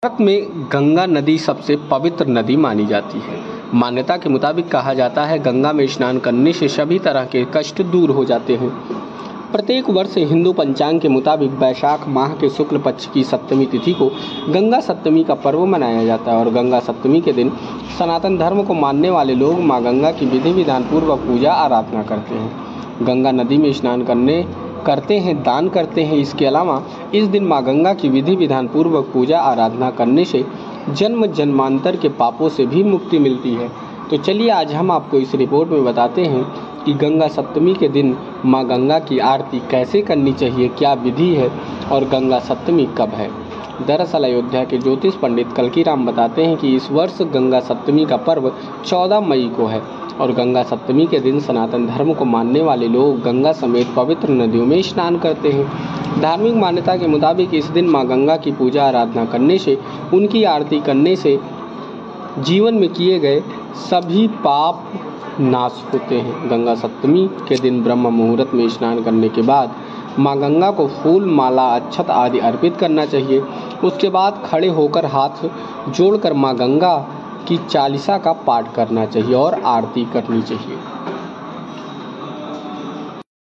भारत में गंगा नदी सबसे पवित्र नदी मानी जाती है। मान्यता के मुताबिक कहा जाता है गंगा में स्नान करने से सभी तरह के कष्ट दूर हो जाते हैं। प्रत्येक वर्ष हिंदू पंचांग के मुताबिक वैशाख माह के शुक्ल पक्ष की सप्तमी तिथि को गंगा सप्तमी का पर्व मनाया जाता है और गंगा सप्तमी के दिन सनातन धर्म को मानने वाले लोग माँ गंगा की विधि विधान पूर्वक पूजा आराधना करते हैं। गंगा नदी में स्नान करते हैं, दान करते हैं। इसके अलावा इस दिन माँ गंगा की विधि विधान पूर्वक पूजा आराधना करने से जन्म जन्मांतर के पापों से भी मुक्ति मिलती है। तो चलिए आज हम आपको इस रिपोर्ट में बताते हैं कि गंगा सप्तमी के दिन माँ गंगा की आरती कैसे करनी चाहिए, क्या विधि है और गंगा सप्तमी कब है। दरअसल अयोध्या के ज्योतिष पंडित कल्कीराम बताते हैं कि इस वर्ष गंगा सप्तमी का पर्व 14 मई को है और गंगा सप्तमी के दिन सनातन धर्म को मानने वाले लोग गंगा समेत पवित्र नदियों में स्नान करते हैं। धार्मिक मान्यता के मुताबिक इस दिन माँ गंगा की पूजा आराधना करने से, उनकी आरती करने से जीवन में किए गए सभी पाप नाश होते हैं। गंगा सप्तमी के दिन ब्रह्म मुहूर्त में स्नान करने के बाद माँ गंगा को फूल, माला, अक्षत आदि अर्पित करना चाहिए। उसके बाद खड़े होकर हाथ जोड़कर माँ गंगा की चालीसा का पाठ करना चाहिए और आरती करनी चाहिए।